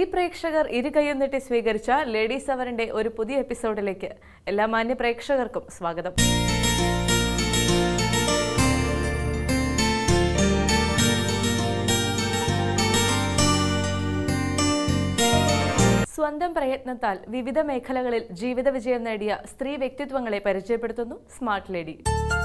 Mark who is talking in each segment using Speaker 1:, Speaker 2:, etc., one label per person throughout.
Speaker 1: പ്രേക്ഷകർ ഇരുകൈയും നീട്ടി സ്വീകരിച്ച ലേഡീസ് അവറിന്റെ ഒരു പുതിയ എപ്പിസോഡിലേക്ക് എല്ലാ മാന്യ പ്രേക്ഷകർക്കും സ്വാഗതം. സ്വന്തം പ്രയത്നത്താൽ വിവിധ മേഖലകളിൽ ജീവിത വിജയം നേടിയ സ്ത്രീ വ്യക്തിത്വങ്ങളെ പരിചയപ്പെടുത്തുന്നു സ്മാർട്ട് ലേഡി.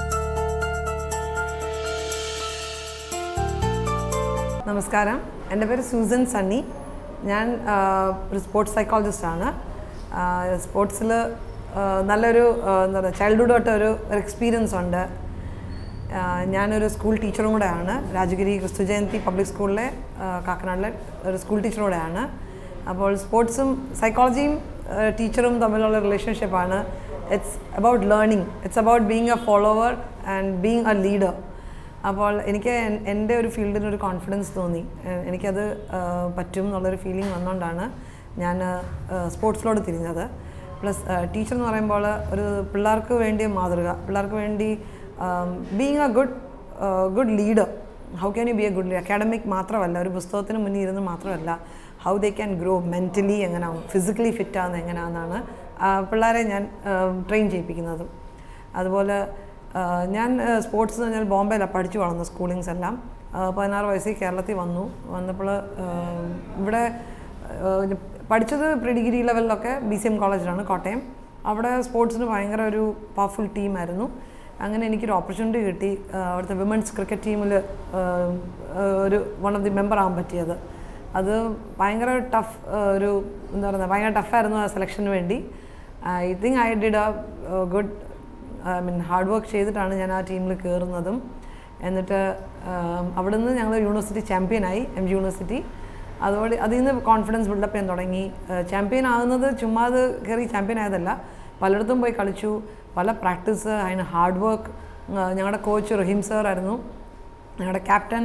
Speaker 2: നമസ്കാരം, എൻ്റെ പേര് സൂസൻ സണ്ണി. ഞാൻ ഒരു സ്പോർട്സ് സൈക്കോളജിസ്റ്റാണ്. സ്പോർട്സിൽ നല്ലൊരു എന്താ പറയുക ചൈൽഡ്ഹുഡ് തൊട്ട് ഒരു എക്സ്പീരിയൻസ് ഉണ്ട്. ഞാനൊരു സ്കൂൾ ടീച്ചറും കൂടെയാണ്. രാജഗിരി ക്രിസ്തു ജയന്തി പബ്ലിക് സ്കൂളിലെ കാക്കനാടിലെ ഒരു സ്കൂൾ ടീച്ചറും കൂടെയാണ്. അപ്പോൾ സ്പോർട്സും സൈക്കോളജിയും ടീച്ചറും തമ്മിലുള്ള റിലേഷൻഷിപ്പാണ്. It's about learning, it's about being a follower and being a leader. അപ്പോൾ എനിക്ക് എൻ്റെ ഒരു ഫീൽഡിനൊരു കോൺഫിഡൻസ് തോന്നി. എനിക്കത് പറ്റും എന്നുള്ളൊരു ഫീലിംഗ് വന്നുകൊണ്ടാണ് ഞാൻ സ്പോർട്സിലോട് തിരിഞ്ഞത്. പ്ലസ് ടീച്ചർ എന്ന് പറയുമ്പോൾ ഒരു പിള്ളേർക്ക് വേണ്ടിയ മാതൃക, പിള്ളേർക്ക് വേണ്ടി being a good leader. How can you be a good leader? Academic മാത്രമല്ല, ഒരു പുസ്തകത്തിന് മുന്നിൽ ഇരുന്ന് മാത്രമല്ല, how they can grow mentally, എങ്ങനെയാവും ഫിസിക്കലി ഫിറ്റാകുന്നത് എങ്ങനെയാണെന്നാണ് പിള്ളേരെ ഞാൻ ട്രെയിൻ ചെയ്യിപ്പിക്കുന്നതും. അതുപോലെ ഞാൻ സ്പോർട്സ് എന്ന് പറഞ്ഞാൽ ബോംബെയിലാണ് പഠിച്ചു വളർന്നു. സ്കൂളിങ്സ് എല്ലാം 16 വയസ്സിൽ കേരളത്തിൽ വന്നപ്പോൾ ഇവിടെ പഠിച്ചത് പ്രീ ഡിഗ്രി ലെവലിലൊക്കെ BCM കോളേജിലാണ്, കോട്ടയം. അവിടെ സ്പോർട്സിന് ഭയങ്കര ഒരു പവർഫുൾ ടീമായിരുന്നു. അങ്ങനെ എനിക്കൊരു ഓപ്പർച്യൂണിറ്റി കിട്ടി അവിടുത്തെ വിമൻസ് ക്രിക്കറ്റ് ടീമിൽ ഒരു വൺ ഓഫ് ദി മെമ്പർ ആകാൻ പറ്റിയത്. അത് ഭയങ്കര ടഫ് ഒരു എന്താ പറയുക, ഭയങ്കര ടഫായിരുന്നു ആ സെലക്ഷന് വേണ്ടി. I think I did a good hard work ചെയ്തിട്ടാണ് ഞാൻ ആ ടീമിൽ കയറുന്നതും. എന്നിട്ട് അവിടെ നിന്ന് ഞങ്ങൾ യൂണിവേഴ്സിറ്റി ചാമ്പ്യനായി, MG യൂണിവേഴ്സിറ്റി. അതോടെ അതിൽ നിന്ന് കോൺഫിഡൻസ് ബിൽഡപ്പ് ചെയ്യാൻ തുടങ്ങി. ചാമ്പ്യൻ ആകുന്നത് ചുമ്മാ അത് കയറി ചാമ്പ്യൻ ആയതല്ല, പലയിടത്തും പോയി കളിച്ചു, പല പ്രാക്ടീസ്, അതിന് ഹാർഡ് വർക്ക്. ഞങ്ങളുടെ കോച്ച് റഹീം സാർ ആയിരുന്നു. ഞങ്ങളുടെ ക്യാപ്റ്റൻ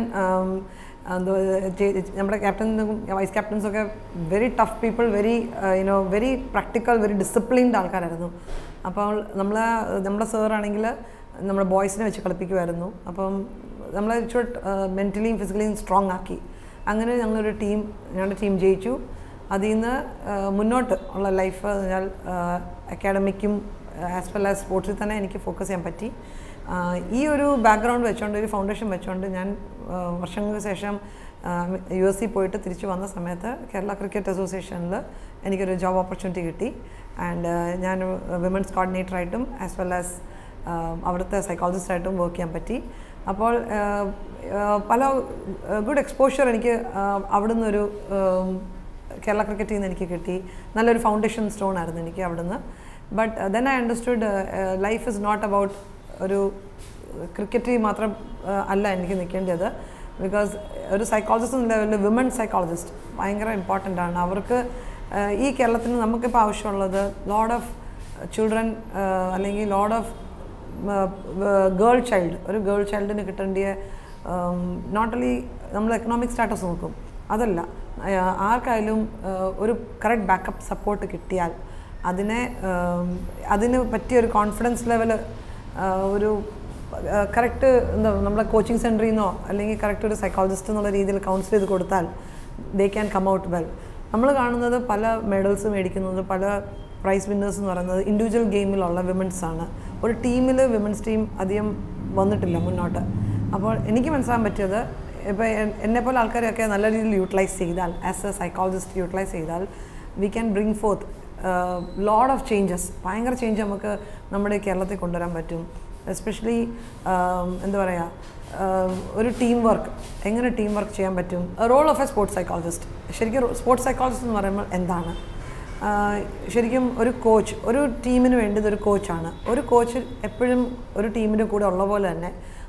Speaker 2: നമ്മുടെ ക്യാപ്റ്റനും വൈസ് ക്യാപ്റ്റൻസൊക്കെ very tough people, very practical, very disciplined ആൾക്കാരായിരുന്നു. അപ്പോൾ നമ്മുടെ സാറാണെങ്കിൽ നമ്മുടെ ബോയ്സിനെ വെച്ച് കളിപ്പിക്കുമായിരുന്നു. അപ്പം നമ്മളെ ഇച്ചിരി മെൻ്റലിയും ഫിസിക്കലിയും സ്ട്രോങ് ആക്കി. അങ്ങനെ ഞങ്ങളുടെ ടീം ജയിച്ചു. അതിൽ നിന്ന് മുന്നോട്ട് ഉള്ള ലൈഫ് പറഞ്ഞാൽ അക്കാഡമിക്കും ആസ് വെൽ ആസ് സ്പോർട്സിൽ തന്നെ എനിക്ക് ഫോക്കസ് ചെയ്യാൻ പറ്റി. ഈ ഒരു ബാക്ക്ഗ്രൗണ്ട് വെച്ചുകൊണ്ട്, ഒരു ഫൗണ്ടേഷൻ വെച്ചുകൊണ്ട് ഞാൻ വർഷങ്ങൾക്ക് ശേഷം US പോയിട്ട് തിരിച്ചു വന്ന സമയത്ത് കേരള ക്രിക്കറ്റ് അസോസിയേഷനിൽ എനിക്കൊരു ജോബ് ഓപ്പർച്യൂണിറ്റി കിട്ടി. ആൻഡ് ഞാൻ വിമൻസ് കോർഡിനേറ്ററായിട്ടും ആസ് വെൽ ആസ് അവിടുത്തെ സൈക്കോളജിസ്റ്റായിട്ടും വർക്ക് ചെയ്യാൻ പറ്റി. അപ്പോൾ പല ഗുഡ് എക്സ്പോഷർ എനിക്ക് അവിടുന്ന് ഒരു കേരള ക്രിക്കറ്റിൽ നിന്ന് എനിക്ക് കിട്ടി. നല്ലൊരു ഫൗണ്ടേഷൻ സ്റ്റോൺ ആയിരുന്നു എനിക്ക് അവിടുന്ന്. But then I understood life is not about ഒരു ക്രിക്കറ്റിൽ മാത്രം അല്ല എനിക്ക് നിൽക്കേണ്ടത്. ബിക്കോസ് ഒരു സൈക്കോളജിസ്റ്റ് എന്ന ലെവലിൽ വിമൻ സൈക്കോളജിസ്റ്റ് ഭയങ്കര ഇമ്പോർട്ടൻ്റ് ആണ്. അവർക്ക് ഈ കേരളത്തിന് നമുക്കിപ്പോൾ ആവശ്യമുള്ളത് ലോഡ് ഓഫ് ചിൽഡ്രൻ അല്ലെങ്കിൽ ലോഡ് ഓഫ് ഗേൾ ചൈൽഡ്. ഒരു ഗേൾ ചൈൽഡിന് കിട്ടേണ്ടിയ നോട്ട് ഓൺലി നമ്മൾ എക്കണോമിക് സ്റ്റാറ്റസ് നോക്കും, അതല്ല, ആർക്കായാലും ഒരു കറക്റ്റ് ബാക്കപ്പ് സപ്പോർട്ട് കിട്ടിയാൽ അതിന് പറ്റിയൊരു കോൺഫിഡൻസ് ലെവൽ ഒരു കറക്റ്റ് എന്താ നമ്മുടെ കോച്ചിങ് സെൻറ്ററിൽ നിന്നോ അല്ലെങ്കിൽ കറക്റ്റ് ഒരു സൈക്കോളജിസ്റ്റ് എന്നുള്ള രീതിയിൽ കൗൺസിൽ ചെയ്ത് കൊടുത്താൽ they can come out well. നമ്മൾ കാണുന്നത് പല മെഡൽസ് മേടിക്കുന്നത്, പല പ്രൈസ് വിന്നേഴ്സ് എന്ന് പറയുന്നത് ഇൻഡിവിജ്വൽ ഗെയിമിലുള്ള വിമൻസാണ്. ഒരു ടീമിൽ വിമൻസ് ടീം അധികം വന്നിട്ടില്ല മുന്നോട്ട്. അപ്പോൾ എനിക്ക് മനസ്സിലാക്കാൻ പറ്റിയത്, ഇപ്പോൾ എന്നെപ്പോലെ ആൾക്കാരെയൊക്കെ നല്ല രീതിയിൽ യൂട്ടിലൈസ് ചെയ്താൽ, ആസ് എ സൈക്കോളജിസ്റ്റ് യൂട്ടിലൈസ് ചെയ്താൽ, we can bring forth lot of changes. ഭയങ്കര ചേഞ്ച് നമുക്ക് നമ്മുടെ കേരളത്തിൽ കൊണ്ടുവരാൻ പറ്റും. എസ്പെഷ്യലി എന്താ പറയുക, ഒരു ടീം വർക്ക്, എങ്ങനെ ടീം വർക്ക് ചെയ്യാൻ പറ്റും. Role of a sports psychologist. ശരിക്കും സ്പോർട്സ് സൈക്കോളജിസ്റ്റ് എന്ന് പറയുമ്പോൾ എന്താണ്? ശരിക്കും ഒരു കോച്ച്, ഒരു ടീമിന് വേണ്ടത് ഒരു കോച്ചാണ്. ഒരു കോച്ച് എപ്പോഴും ഒരു ടീമിൻ്റെ കൂടെ ഉള്ള പോലെ തന്നെ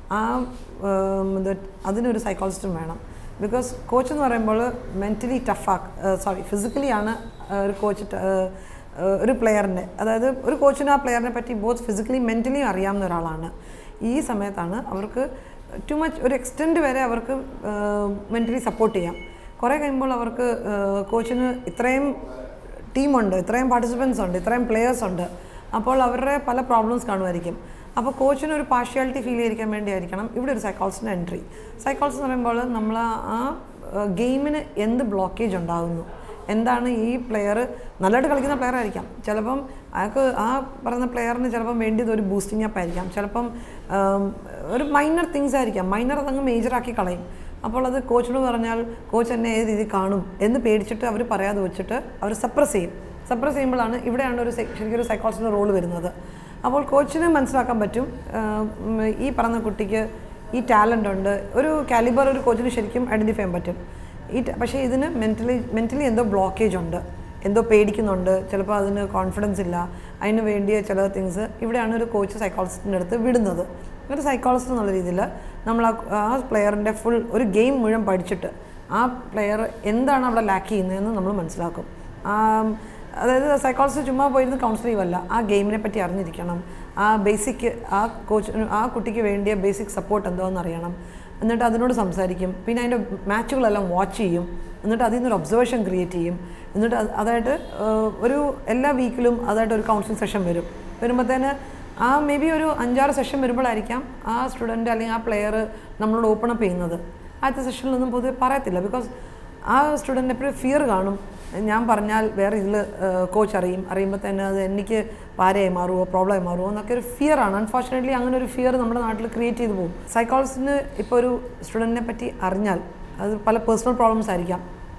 Speaker 2: അതിനൊരു സൈക്കോളജിസ്റ്റും വേണം. ബിക്കോസ് കോച്ച് എന്ന് പറയുമ്പോൾ മെൻ്റലി ഫിസിക്കലിയാണ് ഒരു കോച്ച് ഒരു പ്ലെയറിൻ്റെ, അതായത് ഒരു കോച്ചിന് ആ പ്ലെയറിനെ പറ്റി ബോത്ത് ഫിസിക്കലി മെൻ്റലിയും അറിയാവുന്ന ഒരാളാണ്. ഈ സമയത്താണ് അവർക്ക് ടു മച്ച് ഒരു എക്സ്റ്റെൻഡ് വരെ അവർക്ക് മെൻ്റലി സപ്പോർട്ട് ചെയ്യാം. കുറേ കഴിയുമ്പോൾ അവർക്ക് കോച്ചിന് ഇത്രയും ടീമുണ്ട്, ഇത്രയും പാർട്ടിസിപ്പൻസ് ഉണ്ട്, ഇത്രയും പ്ലെയേഴ്സ് ഉണ്ട്, അപ്പോൾ അവരുടെ പല പ്രോബ്ലംസ് കാണുമായിരിക്കും. അപ്പോൾ കോച്ചിന് ഒരു പാർഷ്യാലിറ്റി ഫീൽ ചെയ്യിക്കാൻ വേണ്ടിയായിരിക്കണം ഇവിടെ ഒരു സൈക്കോളജിസ്റ്റിൻ്റെ എൻട്രി. സൈക്കോളജിസ്റ്റ് എന്ന് പറയുമ്പോൾ നമ്മൾ ആ ഗെയിമിന് എന്ത് ബ്ലോക്കേജ് ഉണ്ടാകുന്നു, എന്താണ് ഈ പ്ലെയർ നല്ലതായിട്ട് കളിക്കുന്ന പ്ലെയർ ആയിരിക്കാം, ചിലപ്പം അയാൾക്ക് ആ പറയുന്ന പ്ലെയറിന് ചിലപ്പം വേണ്ടിയത് ഒരു ബൂസ്റ്റിംഗ് അപ്പ് ആയിരിക്കാം, ചിലപ്പം ഒരു മൈനർ തിങ്സ് ആയിരിക്കാം, മൈനർ അതങ്ങ് മേജറാക്കി കളയും. അപ്പോൾ അത് കോച്ചിനോട് പറഞ്ഞാൽ കോച്ച് എന്നെ ഏത് രീതി കാണും എന്ന് പേടിച്ചിട്ട് അവർ പറയാതെ വെച്ചിട്ട് അവർ സപ്രസ് ചെയ്യുമ്പോഴാണ് ഇവിടെയാണ് ശരിക്കും ഒരു സൈക്കോളജിൻ്റെ റോൾ വരുന്നത്. അപ്പോൾ കോച്ചിന് മനസ്സിലാക്കാൻ പറ്റും ഈ പറഞ്ഞ കുട്ടിക്ക് ഈ ടാലൻ്റ് ഉണ്ട്, ഒരു കാലിബർ ഒരു കോച്ചിന് ശരിക്കും ഐഡൻറ്റിഫൈ ചെയ്യാൻ പറ്റും. പക്ഷേ ഇതിന് മെൻ്റലി എന്തോ ബ്ലോക്കേജ് ഉണ്ട്, എന്തോ പേടിക്കുന്നുണ്ട്, ചിലപ്പോൾ അതിന് കോൺഫിഡൻസ് ഇല്ല, അതിന് വേണ്ടിയ ചില തിങ്സ് ഇവിടെയാണ് ഒരു കോച്ച് സൈക്കോളജിസ്റ്റിൻ്റെ അടുത്ത് വിടുന്നത്. ഒരു സൈക്കോളജിസ്റ്റ് എന്നുള്ള രീതിയിൽ നമ്മൾ ആ പ്ലെയറിൻ്റെ ഫുൾ ഒരു ഗെയിം മുഴുവൻ പഠിച്ചിട്ട് ആ പ്ലെയർ എന്താണ് അവിടെ ലാക്ക് ചെയ്യുന്നതെന്ന് നമ്മൾ മനസ്സിലാക്കും. അതായത് സൈക്കോളജിസ്റ്റ് ചുമ്മാ പോയിരുന്ന് കൗൺസിൽ ചെയ്യുമല്ല, ആ ഗെയിമിനെ പറ്റി അറിഞ്ഞിരിക്കണം, ആ ബേസിക് ആ കുട്ടിക്ക് വേണ്ടിയ ബേസിക് സപ്പോർട്ട് എന്താണെന്ന് അറിയണം, എന്നിട്ട് അതിനോട് സംസാരിക്കും, പിന്നെ അതിൻ്റെ മാച്ചുകളെല്ലാം വാച്ച് ചെയ്യും, എന്നിട്ട് അതിൽ നിന്നൊരു ഒബ്സർവേഷൻ ക്രിയേറ്റ് ചെയ്യും, എന്നിട്ട് അതായിട്ട് ഒരു എല്ലാ വീക്കിലും അതായിട്ട് ഒരു കൗൺസിലിംഗ് സെഷൻ വരുമ്പോഴത്തേന് മേ ബി ഒരു 5-6 സെഷൻ വരുമ്പോഴായിരിക്കാം ആ സ്റ്റുഡൻറ്റ് അല്ലെങ്കിൽ ആ പ്ലെയർ നമ്മളോട് ഓപ്പൺ അപ്പ് ചെയ്യുന്നത്. ആദ്യത്തെ സെഷനിലൊന്നും പൊതുവെ പറയത്തില്ല, ബിക്കോസ് ആ സ്റ്റുഡൻറ്റ് എപ്പോഴും ഫിയർ കാണും. ഞാൻ പറഞ്ഞാൽ വേറെ ഇതിൽ കോച്ച് അറിയുമ്പോൾ തന്നെ അത് എനിക്ക് പാരയായി മാറുമോ പ്രോബ്ലമായി മാറുമോ എന്നൊക്കെ ഒരു ഫിയറാണ്. അൺഫോർച്ചുനേറ്റ്ലി അങ്ങനെ ഒരു ഫിയർ നമ്മുടെ നാട്ടിൽ ക്രിയേറ്റ് ചെയ്ത് പോകും. സൈക്കോളജിസ്റ്റിന് ഇപ്പോൾ ഒരു സ്റ്റുഡൻറ്റിനെ പറ്റി അറിഞ്ഞാൽ അത് പല പേഴ്സണൽ പ്രോബ്ലംസ് ആയിരിക്കാം,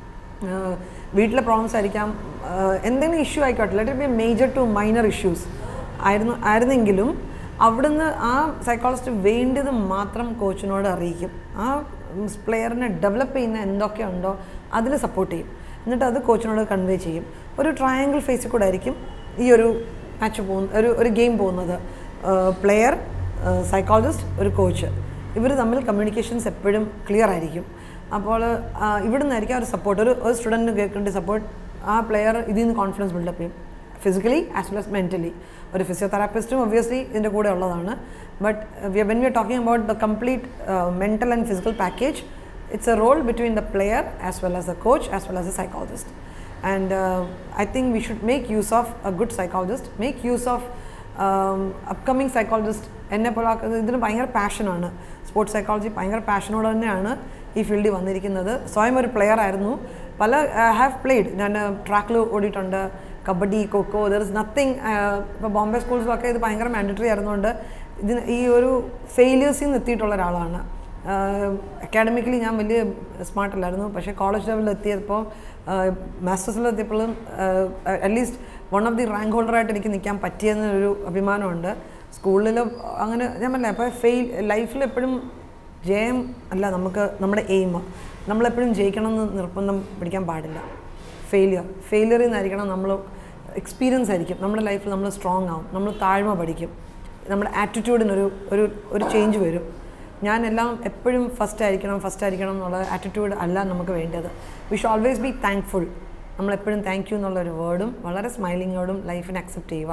Speaker 2: വീട്ടിലെ പ്രോബ്ലംസ് ആയിരിക്കാം, എന്തെങ്കിലും ഇഷ്യൂ ആയിക്കോട്ടെ, let it be major to minor issues ആയിരുന്നെങ്കിലും അവിടുന്ന് ആ സൈക്കോളജിസ്റ്റ് വേണ്ടത് മാത്രം കോച്ചിനോട് അറിയിക്കും. ആ പ്ലെയറിനെ ഡെവലപ്പ് ചെയ്യുന്ന എന്തൊക്കെയുണ്ടോ അതിൽ സപ്പോർട്ട് ചെയ്യും, എന്നിട്ട് അത് കോച്ചിനോട് കൺവേ ചെയ്യും. ഒരു ട്രയാങ്കിൾ ഫേസിൽ കൂടെ ആയിരിക്കും ഈ ഒരു മാച്ച് ഒരു ഗെയിം പോകുന്നത്. പ്ലെയർ, സൈക്കോളജിസ്റ്റ്, ഒരു കോച്ച്, ഇവർ തമ്മിൽ കമ്മ്യൂണിക്കേഷൻസ് എപ്പോഴും ക്ലിയർ ആയിരിക്കും. അപ്പോൾ ഇവിടെ നിന്നായിരിക്കും ഒരു സപ്പോർട്ട്, ഒരു സ്റ്റുഡൻറ്റിന് കേൾക്കേണ്ട സപ്പോർട്ട് ആ പ്ലെയർ ഇതിൽ നിന്ന് കോൺഫിഡൻസ് ബിൽഡപ്പ് ചെയ്യും, physically as well as mentally. ഒരു ഫിസിയോതെറാപ്പിസ്റ്റും ഒബ്വിയസ്ലി ഇതിൻ്റെ കൂടെ ഉള്ളതാണ്. But when we are talking about the complete mental and physical package, it's a role between the player as well as the coach as well as the psychologist. And I think we should make use of a good psychologist, make use of upcoming psychologist. എന്നെ പോലെ ഇതിന് ഭയങ്കര പാഷനാണ്, sports psychology ഭയങ്കര പാഷനോട് തന്നെയാണ് ഈ ഫീൽഡിൽ വന്നിരിക്കുന്നത്. സ്വയം ഒരു പ്ലെയർ ആയിരുന്നു, ഹാവ് പ്ലേഡ്, ഞാൻ ട്രാക്കിൽ ഓടിയിട്ടുണ്ട്, kabaddi, kho kho, there is nothing. ഇപ്പോൾ ബോംബെ സ്കൂൾസിലൊക്കെ ഇത് ഭയങ്കര മാൻഡറ്ററി ആയിരുന്നുകൊണ്ട് ഈ ഒരു ഫെയിലിയേഴ്സിൽ നിന്ന് എത്തിയിട്ടുള്ള ഒരാളാണ്. അക്കാഡമിക്കലി ഞാൻ വലിയ സ്മാർട്ടല്ലായിരുന്നു, പക്ഷേ കോളേജ് ലെവലിൽ എത്തിയപ്പോൾ മാസ്റ്റേഴ്സിലെത്തിയപ്പോഴും at least one of the rank ഹോൾഡറായിട്ട് എനിക്ക് നിൽക്കാൻ പറ്റിയെന്നൊരു അഭിമാനമുണ്ട്. സ്കൂളിൽ അങ്ങനെ ഞാൻ പറഞ്ഞില്ല, അപ്പോൾ ലൈഫിൽ എപ്പോഴും ജയം അല്ല നമ്മുടെ എയിം, നമ്മളെപ്പോഴും ജയിക്കണമെന്ന് നിർബന്ധം പിടിക്കാൻ പാടില്ല. ഫെയിലിയറിൽ നിന്നായിരിക്കണം നമ്മൾ എക്സ്പീരിയൻസ് ആയിരിക്കും നമ്മുടെ ലൈഫിൽ, നമ്മൾ സ്ട്രോങ് ആവും, നമ്മൾ താഴ്മ പഠിക്കും, നമ്മുടെ ആറ്റിറ്റ്യൂഡിനൊരു ചേഞ്ച് വരും. ഞാനെല്ലാം എപ്പോഴും ഫസ്റ്റ് ആയിരിക്കണം എന്നുള്ള ആറ്റിറ്റ്യൂഡ് അല്ല നമുക്ക് വേണ്ടത്. We should always be thankful. നമ്മളെപ്പോഴും താങ്ക് യു എന്നുള്ളൊരു വേർഡും വളരെ സ്മൈലിങ്ങോടും ലൈഫിനെ അക്സെപ്റ്റ് ചെയ്യുക.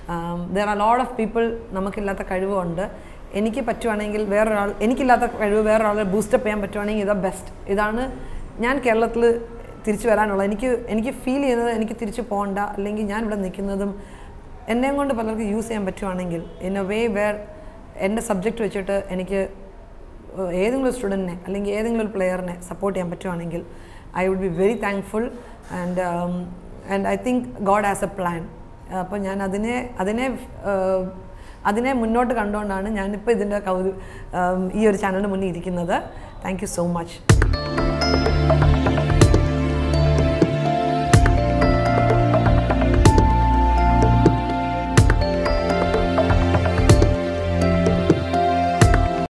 Speaker 2: There are lot of people നമുക്കില്ലാത്ത കഴിവുണ്ട്. എനിക്ക് പറ്റുവാണെങ്കിൽ എനിക്കില്ലാത്ത കഴിവ് വേറൊരാളെ ബൂസ്റ്റപ്പ് ചെയ്യാൻ പറ്റുവാണെങ്കിൽ ഇതാ ബെസ്റ്റ്. ഇതാണ് ഞാൻ കേരളത്തിൽ തിരിച്ചു വരാനുള്ള എനിക്ക് ഫീൽ ചെയ്യുന്നത്. എനിക്ക് തിരിച്ചു പോകണ്ട, അല്ലെങ്കിൽ ഞാൻ ഇവിടെ നിൽക്കുന്നതും എന്നെയും കൊണ്ട് പലർക്കും യൂസ് ചെയ്യാൻ പറ്റുവാണെങ്കിൽ ഇൻ എ വേ വേർ എൻ്റെ സബ്ജക്റ്റ് വെച്ചിട്ട് എനിക്ക് ഏതെങ്കിലും ഒരു സ്റ്റുഡൻറ്റിനെ അല്ലെങ്കിൽ ഏതെങ്കിലും ഒരു പ്ലെയറിനെ സപ്പോർട്ട് ചെയ്യാൻ പറ്റുവാണെങ്കിൽ I would be very thankful. And I think God has a plan. അപ്പോൾ ഞാൻ അതിനെ മുന്നോട്ട് കണ്ടുകൊണ്ടാണ് ഞാനിപ്പോൾ ഇതിൻ്റെ ഈ ഒരു ചാനലിന് മുന്നിൽ ഇരിക്കുന്നത്. Thank you so much.